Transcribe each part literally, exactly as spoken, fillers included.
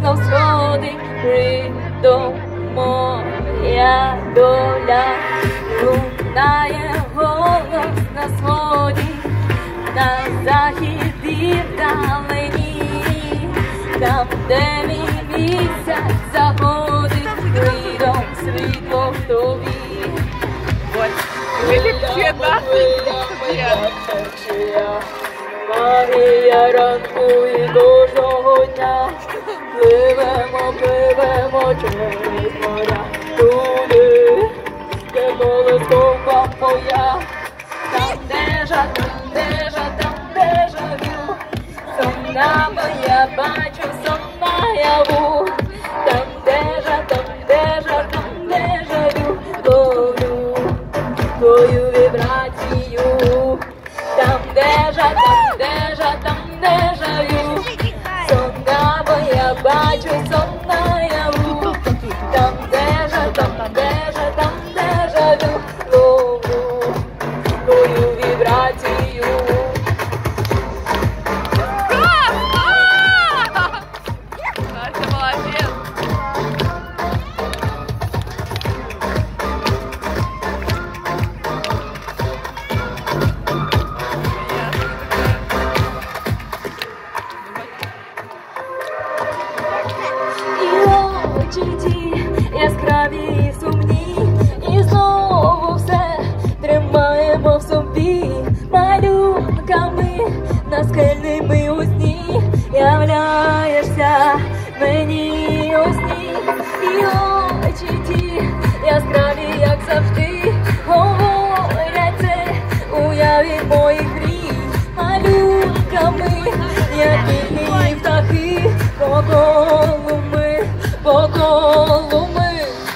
на сходи крито моя доля, лунає голос на сході, на західі вдалині, там, де мій місяць заходить, критом світло в тобі. Магія ранку і кожного дня, пливемо, пливемо через моря, туди, де колискова моя, там дежа, там дежа, там дежа вю, сонна моя, бачу сон наяву, там дежа, там дежа, там дежа вю, ловлю твою вібрацію, там дежа, там дежа, там дежа вю, сонна моя, бачу сон наяву, там дежа, там дежа, там дежа вю, ловлю твою вібрацію. Настя, молодец! Очі ті яскраві і сумні, і знову все тримаємо в собі, малюнками наскельними у сні, являєшся мені у сні, і очі ті яскраві, як завжди, говорять це у яві моїх мрій, малюнками, як вільні птахи, по колу ми, по колу ми.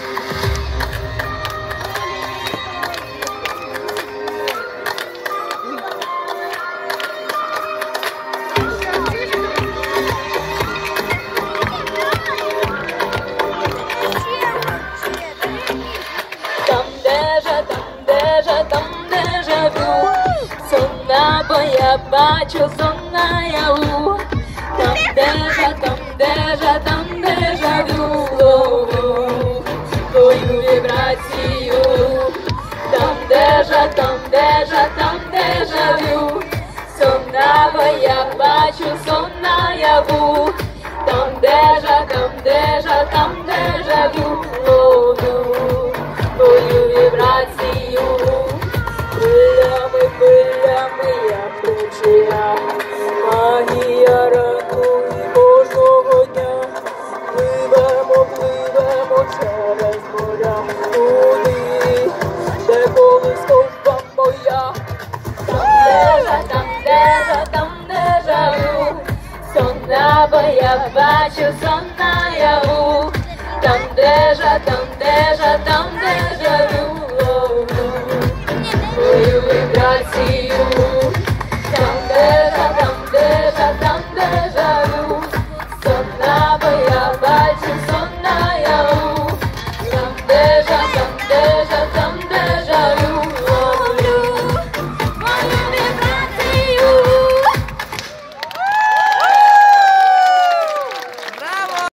Там дежа, там дежа, там дежа вю, сонна моя, бачу сон наяву, там дежа, там дежа, там дежа вю, ловлю твою вібрацію, там дежа, там дежа, там дежа вю, сонна моя, бачу сон наяву, там дежа, там дежа, там дежа вю, ловлю твою вібрацію. Хвилями, хвилями, як течія, магія ранку і кожного дня, пливемо, пливемо через моря, туди, де колискова моя, там дежа, там дежа, там дежа вю, сонна моя, бачу сон наяву, там дежа, там дежа, там